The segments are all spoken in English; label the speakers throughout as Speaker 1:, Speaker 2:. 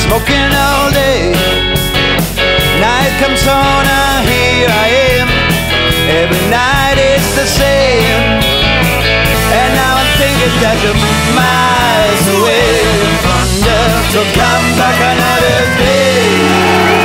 Speaker 1: smoking all day. Night comes on, here I am. Every night it's the same. And now I'm thinking that you're miles away. Thunder, so come back another day.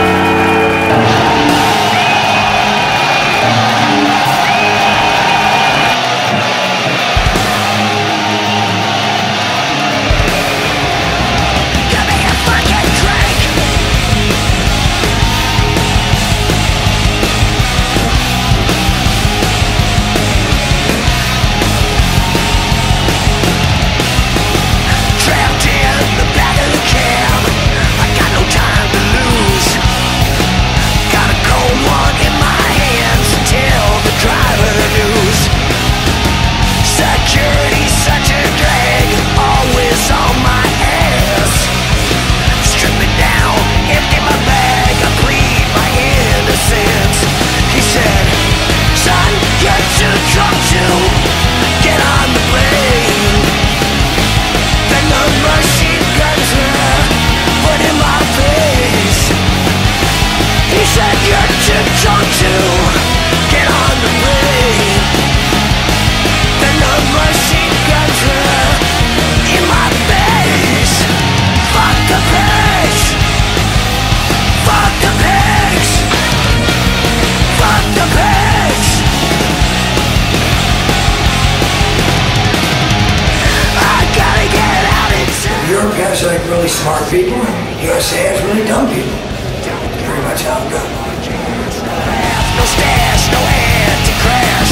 Speaker 2: Europe has like really smart people, and USA has really dumb people. Pretty much how it goes.
Speaker 3: No stash, no hand to crash.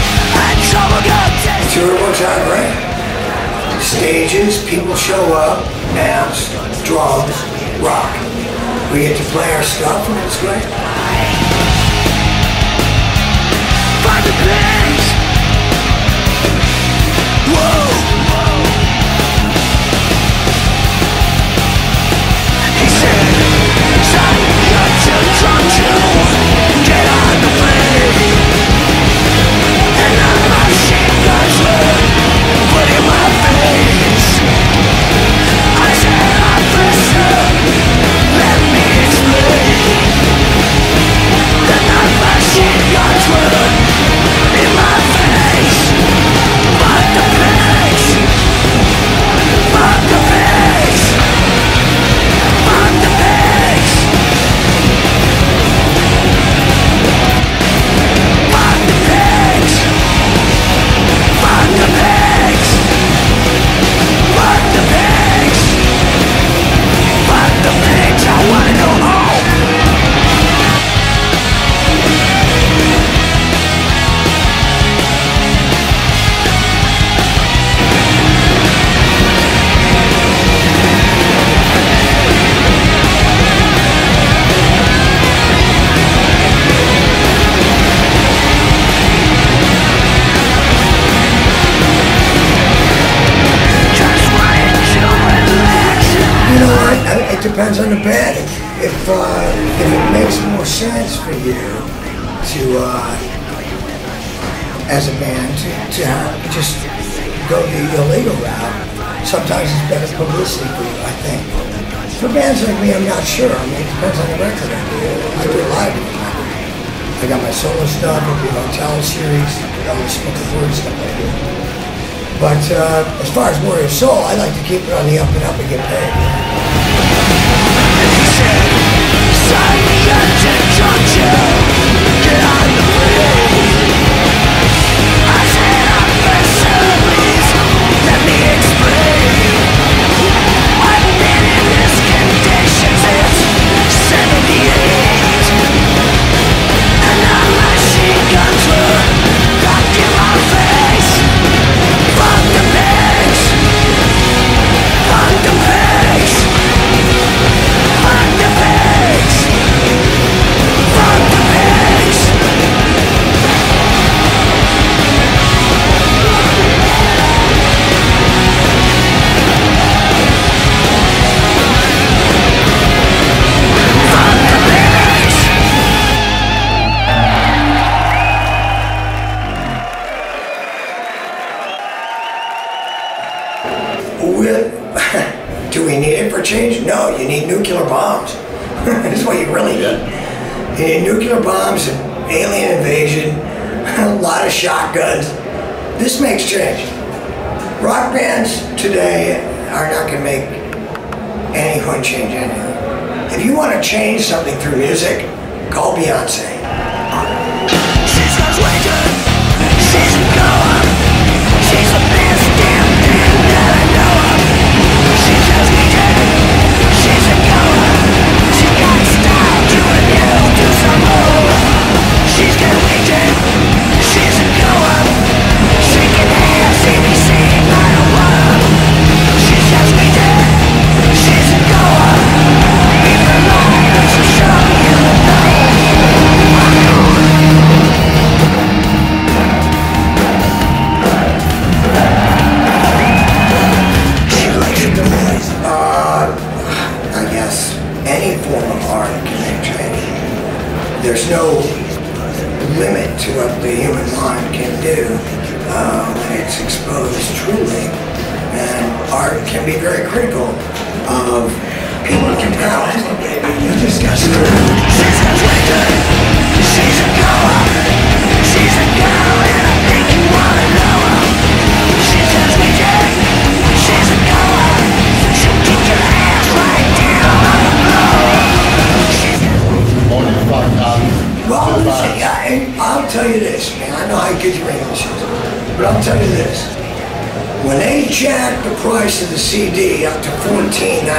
Speaker 2: The tour works out great. Stages, people show up, amps, drums, rock. We get to play our stuff, and it's great.
Speaker 3: Find the place. Whoa. He said, son, you're too drunk to get on the plane. And now my machine guns were put in my face. I said, officer, let me explain. That my machine guns were in my face. Fuck the place. Fuck the place. Fuck the place. Fuck the place. Fuck the place. Fuck the place. Fuck the place. I wanna go home.
Speaker 2: You know what? It depends on the band. If it makes more sense for you to, as a band, to just go the illegal route, sometimes it's better publicity for you, I think. For bands like me, I'm not sure. I mean, it depends on the record I do. I do a lot of it. I got my solo stuff, I do Hotel series, all the spoken word stuff I do. But as far as Warrior Soul, I like to keep it on the up and up and get paid.
Speaker 3: He said, son, you're too drunk to get on the plane. I said, officer, please, let me explain. I've been in this condition since '78. And now my machine guns were cocked in my face. Fuck the place. Fuck the place. Fuck the place. Fuck the place.
Speaker 2: we need it for change? No, you need nuclear bombs. That's what you really need. You need nuclear bombs and alien invasion, a lot of shotguns. This makes change. Rock bands today are not going to make anyone change anything. If you want to change something through music, call Beyonce.
Speaker 3: She's graduated, she's a goer, she's the best damn thing that I know of. She tells me dead, she's a goer, she got style, do a new, do some more. She's graduated, she's a goer, shaking hands, see me sing, I don't wanna. She tells me dead, she's a goer, leave her liars to show you know.
Speaker 2: I guess any form of art can make change. There's no limit to what the human mind can do when it's exposed truly. And art can be very critical of people can power. You just got to.
Speaker 3: She's graduated, she's a goer, she's a girl and I think you wanna know her. She tells me dead, she's a goer, she'll kick your ass right down on the floor.
Speaker 2: Well, listen, I'll tell you this, man. I know how good your English is, but I'll tell you this. When they jacked the price of the CD up to $14.99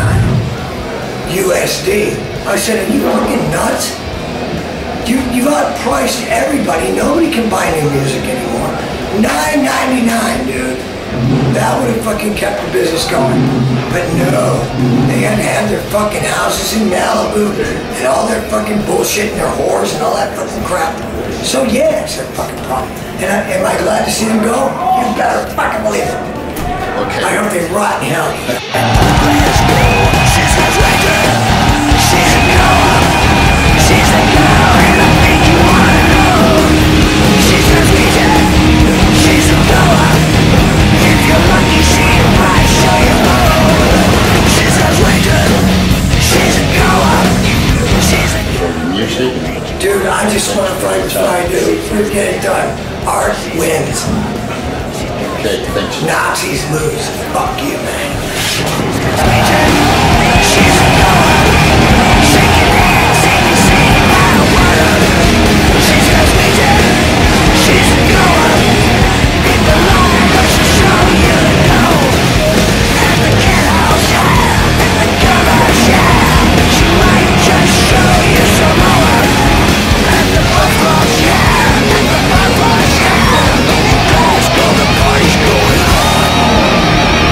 Speaker 2: USD, I said, are you fucking nuts? You've outpriced everybody. Nobody can buy new music anymore. $9.99, dude. That would have fucking kept the business going. But no, they had to have their fucking houses in Malibu and all their fucking bullshit and their whores and all that fucking crap. So yeah, it's their fucking problem. And am I glad to see them go? You better fucking believe it.
Speaker 4: Okay.
Speaker 2: I hope they rot in hell.
Speaker 3: She's graduated, she's a goer, she's a girl and I think you wanna know. She tells me dead, she's a goer, if you're lucky she might show you more. She's graduated, she's a goer, she's a
Speaker 4: Music.
Speaker 2: Dude, I just want to fight what I do. Let's get it done. Art wins.
Speaker 4: Okay, thanks.
Speaker 2: Nazis lose. Fuck you, man.
Speaker 3: she's a goer, shaking hands, see me sing, I don't wanna. She's graduated, she's a goer, leave the line, but she'll show you know. And the kiddos, yeah, and the girls, yeah, she might just show you some more. And the buffaloes, yeah, and the buffaloes, yeah, let's go, the party's going on.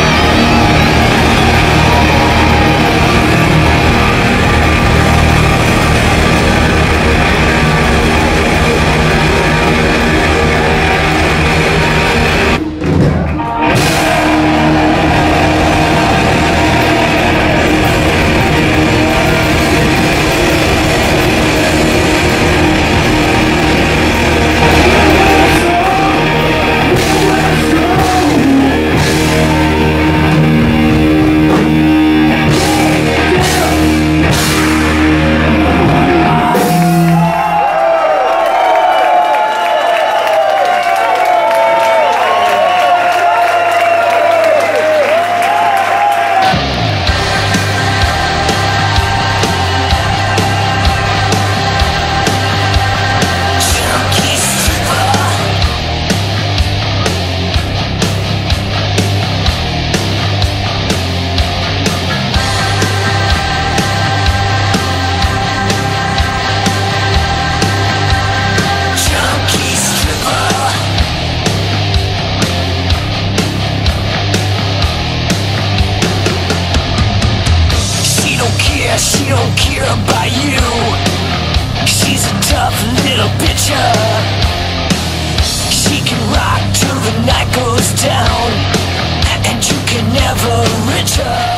Speaker 3: She don't care about you. She's a tough little bitcher. She can rock till the night goes down, and you can never reach her.